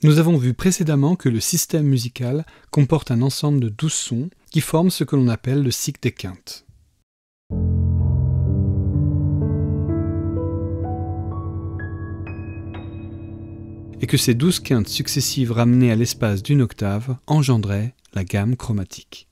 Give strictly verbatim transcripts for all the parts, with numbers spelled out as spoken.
Nous avons vu précédemment que le système musical comporte un ensemble de douze sons qui forment ce que l'on appelle le cycle des quintes. Et que ces douze quintes successives ramenées à l'espace d'une octave engendraient la gamme chromatique.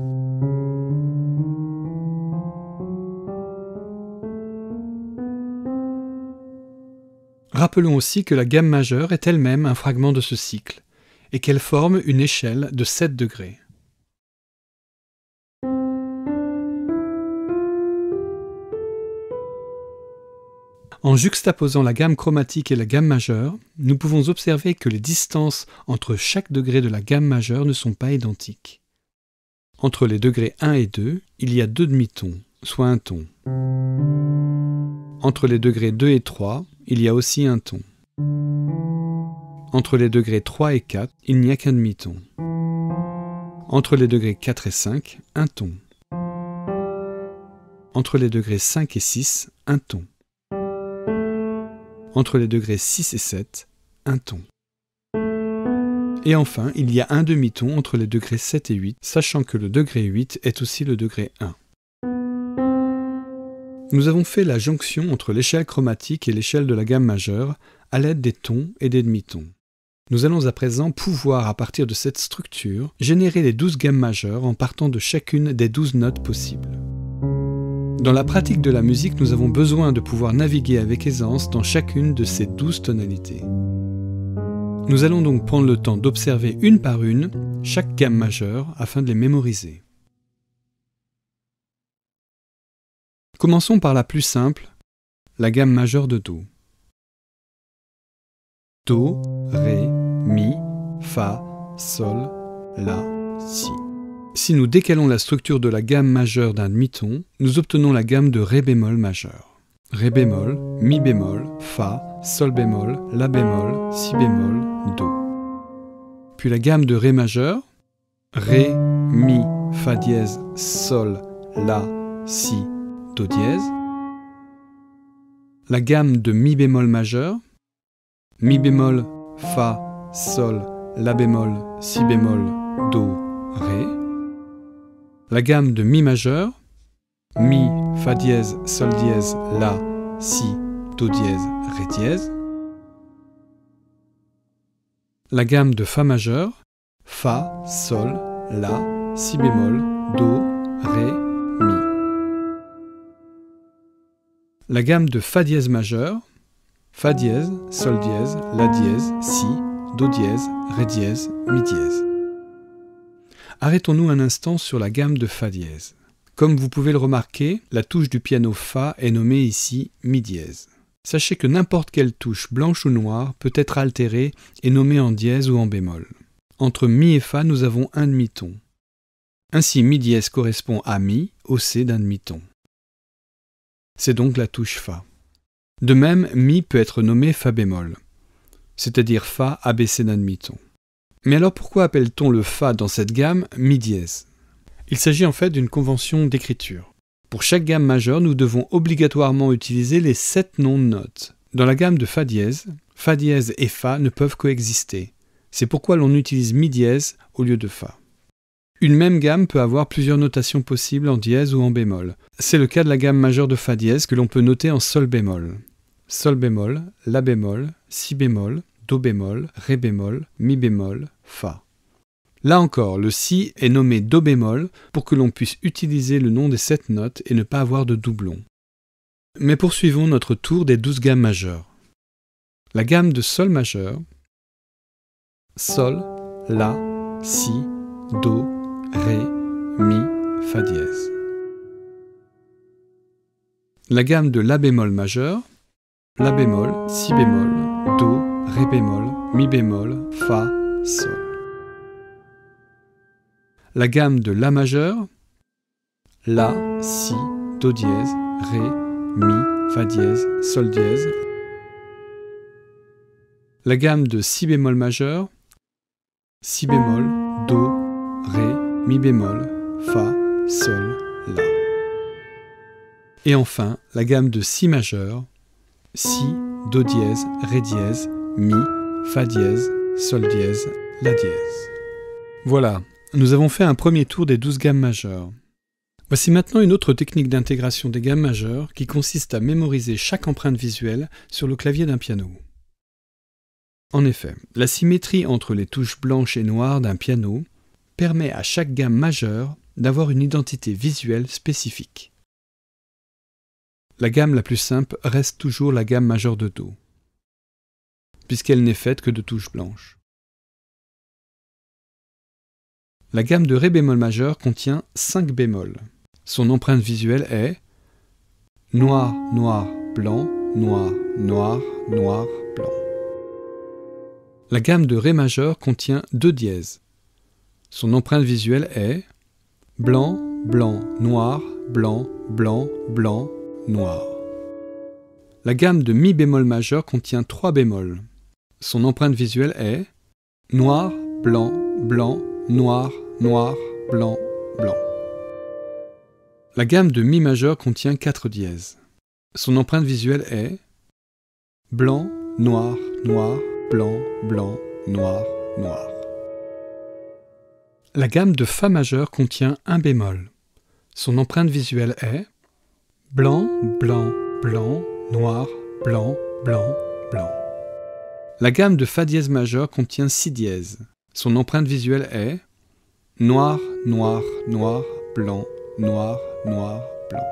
Rappelons aussi que la gamme majeure est elle-même un fragment de ce cycle, et qu'elle forme une échelle de sept degrés. En juxtaposant la gamme chromatique et la gamme majeure, nous pouvons observer que les distances entre chaque degré de la gamme majeure ne sont pas identiques. Entre les degrés un et deux, il y a deux demi-tons, soit un ton. Entre les degrés deux et trois, il y a aussi un ton. Entre les degrés trois et quatre, il n'y a qu'un demi-ton. Entre les degrés quatre et cinq, un ton. Entre les degrés cinq et six, un ton. Entre les degrés six et sept, un ton. Et enfin, il y a un demi-ton entre les degrés sept et huit, sachant que le degré huit est aussi le degré un. Nous avons fait la jonction entre l'échelle chromatique et l'échelle de la gamme majeure à l'aide des tons et des demi-tons. Nous allons à présent pouvoir, à partir de cette structure, générer les douze gammes majeures en partant de chacune des douze notes possibles. Dans la pratique de la musique, nous avons besoin de pouvoir naviguer avec aisance dans chacune de ces douze tonalités. Nous allons donc prendre le temps d'observer une par une chaque gamme majeure afin de les mémoriser. Commençons par la plus simple, la gamme majeure de Do. Do, Ré, Mi, Fa, Sol, La, Si. Si nous décalons la structure de la gamme majeure d'un demi-ton, nous obtenons la gamme de Ré bémol majeur. Ré bémol, Mi bémol, Fa, Sol bémol, La bémol, Si bémol, Do. Puis la gamme de Ré majeur, Ré, Mi, Fa dièse, Sol, La, Si, Do dièse. La gamme de Mi bémol majeur, Mi bémol, Fa, Sol, La bémol, Si bémol, Do, Ré. La gamme de Mi majeur, Mi, Fa dièse, Sol dièse, La, Si, Do dièse, Ré dièse. La gamme de Fa majeur, Fa, Sol, La, Si bémol, Do, Ré, Mi. La gamme de Fa dièse majeur, Fa dièse, Sol dièse, La dièse, Si, Do dièse, Ré dièse, Mi dièse. Arrêtons-nous un instant sur la gamme de Fa dièse. Comme vous pouvez le remarquer, la touche du piano Fa est nommée ici Mi dièse. Sachez que n'importe quelle touche, blanche ou noire, peut être altérée et nommée en dièse ou en bémol. Entre Mi et Fa, nous avons un demi-ton. Ainsi, Mi dièse correspond à Mi, haussé d'un demi-ton. C'est donc la touche Fa. De même, Mi peut être nommé Fa bémol, c'est-à-dire Fa abaissé d'un demi-ton. Mais alors pourquoi appelle-t-on le Fa dans cette gamme Mi dièse? Il s'agit en fait d'une convention d'écriture. Pour chaque gamme majeure, nous devons obligatoirement utiliser les sept noms de notes. Dans la gamme de Fa dièse, Fa dièse et Fa ne peuvent coexister. C'est pourquoi l'on utilise Mi dièse au lieu de Fa. Une même gamme peut avoir plusieurs notations possibles en dièse ou en bémol. C'est le cas de la gamme majeure de Fa dièse que l'on peut noter en Sol bémol. Sol bémol, La bémol, Si bémol, Do bémol, Ré bémol, Mi bémol, Fa. Là encore, le Si est nommé Do bémol pour que l'on puisse utiliser le nom des sept notes et ne pas avoir de doublons. Mais poursuivons notre tour des douze gammes majeures. La gamme de Sol majeur, Sol, La, Si, Do, Ré, Mi, Fa dièse. La gamme de La bémol majeur, La bémol, Si bémol, Do, Ré bémol, Mi bémol, Fa, Sol. La gamme de La majeur, La, Si, Do dièse, Ré, Mi, Fa dièse, Sol dièse. La gamme de Si bémol majeur, Si bémol, Do, Ré, Mi bémol, Fa, Sol, La. Et enfin, la gamme de Si majeur, Si, Do dièse, Ré dièse, Mi, Fa dièse, sol dièse, la dièse. Voilà, nous avons fait un premier tour des douze gammes majeures. Voici maintenant une autre technique d'intégration des gammes majeures qui consiste à mémoriser chaque empreinte visuelle sur le clavier d'un piano. En effet, la symétrie entre les touches blanches et noires d'un piano permet à chaque gamme majeure d'avoir une identité visuelle spécifique. La gamme la plus simple reste toujours la gamme majeure de Do, puisqu'elle n'est faite que de touches blanches. La gamme de Ré bémol majeur contient cinq bémols. Son empreinte visuelle est noir, noir, blanc, noir, noir, noir, blanc. La gamme de Ré majeur contient deux dièses. Son empreinte visuelle est blanc, blanc, noir, blanc, blanc, blanc, noir. La gamme de Mi bémol majeur contient trois bémols. Son empreinte visuelle est noir, blanc, blanc, noir, noir, blanc, blanc. La gamme de Mi majeur contient quatre dièses. Son empreinte visuelle est blanc, noir, noir, blanc, blanc, noir, noir. La gamme de Fa majeur contient un bémol. Son empreinte visuelle est blanc, blanc, blanc, noir, blanc, blanc, blanc. La gamme de Fa dièse majeur contient six dièses. Son empreinte visuelle est noir, noir, noir, blanc, noir, noir, blanc.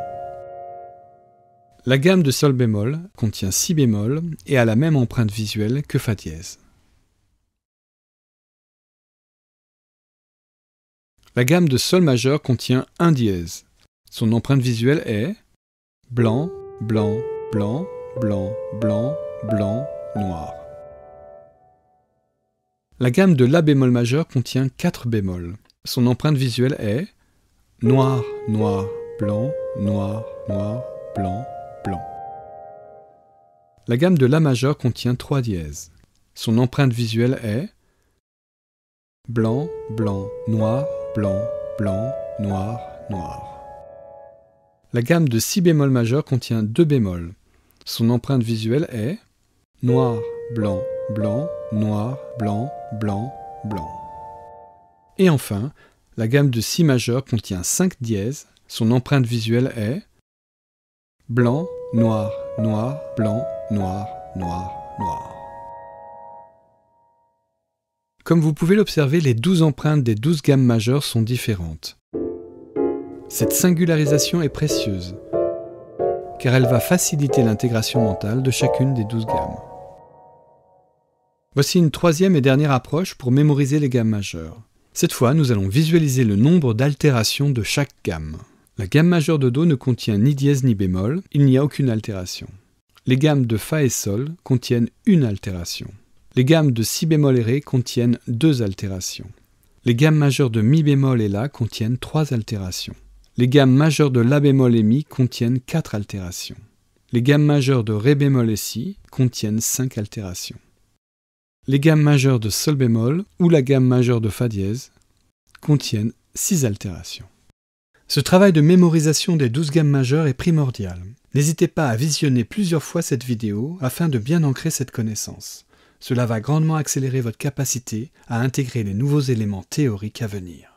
La gamme de Sol bémol contient six bémols et a la même empreinte visuelle que Fa dièse. La gamme de Sol majeur contient un dièse. Son empreinte visuelle est blanc, blanc, blanc, blanc, blanc, blanc, noir. La gamme de La bémol majeur contient quatre bémols. Son empreinte visuelle est noir, noir, blanc, noir, noir, blanc, blanc. La gamme de La majeur contient trois dièses. Son empreinte visuelle est blanc, blanc, noir, blanc, blanc, noir, noir. La gamme de Si bémol majeur contient deux bémols. Son empreinte visuelle est noir, blanc, blanc, noir, blanc, blanc, blanc. Et enfin, la gamme de Si majeur contient cinq dièses. Son empreinte visuelle est blanc, noir, noir, blanc, noir, noir, noir. Comme vous pouvez l'observer, les douze empreintes des douze gammes majeures sont différentes. Cette singularisation est précieuse, car elle va faciliter l'intégration mentale de chacune des douze gammes. Voici une troisième et dernière approche pour mémoriser les gammes majeures. Cette fois, nous allons visualiser le nombre d'altérations de chaque gamme. La gamme majeure de Do ne contient ni dièse ni bémol, il n'y a aucune altération. Les gammes de Fa et Sol contiennent une altération. Les gammes de Si bémol et Ré contiennent deux altérations. Les gammes majeures de Mi bémol et La contiennent trois altérations. Les gammes majeures de La bémol et Mi contiennent quatre altérations. Les gammes majeures de Ré bémol et Si contiennent cinq altérations. Les gammes majeures de Sol bémol ou la gamme majeure de Fa dièse contiennent six altérations. Ce travail de mémorisation des douze gammes majeures est primordial. N'hésitez pas à visionner plusieurs fois cette vidéo afin de bien ancrer cette connaissance. Cela va grandement accélérer votre capacité à intégrer les nouveaux éléments théoriques à venir.